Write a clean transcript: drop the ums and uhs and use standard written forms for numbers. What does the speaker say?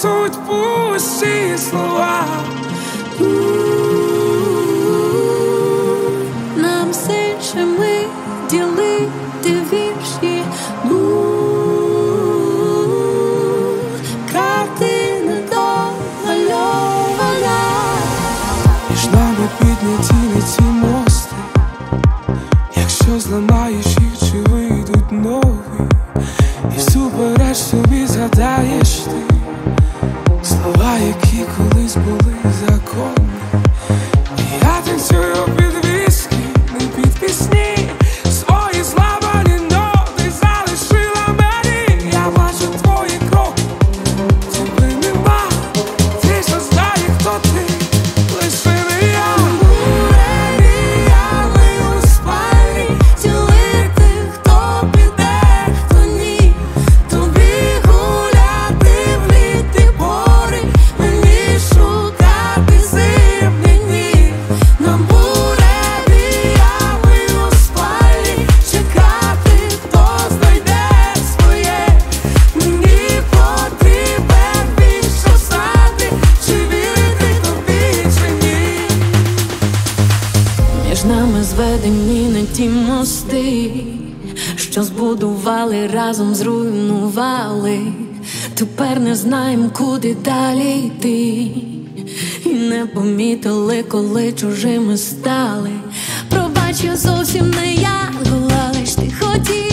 суть пусті слова. Нам з іншими ділити вірші, картина домальована. Між нами підняті ці мости, якщо зламаєш їх, чи вийдуть нові, і всупереч собі згадаєш ти слова, які колись були законні. І я танцюю під віскі, не під пісні, свої зламані ноти залишила мені. Я бачу твої кроки, тебе нема, ти ж не знає, хто ти, лише не я. Мріяли у спальні ділити, хто піде, хто ні. Тобі гуляти в літі пори, мені шукати зимні дні. Нам мріяли у спальні чекати, хто знайде своє. Мені потрібен більше сади, чи вірити тобі, чи ні. Між нами зведені не ті мости, що збудували, разом зруйнували. Тепер не знаєм, куди далі йти, і не помітили, коли чужими стали. Пробач, я зовсім не я була, лиш ти хотів.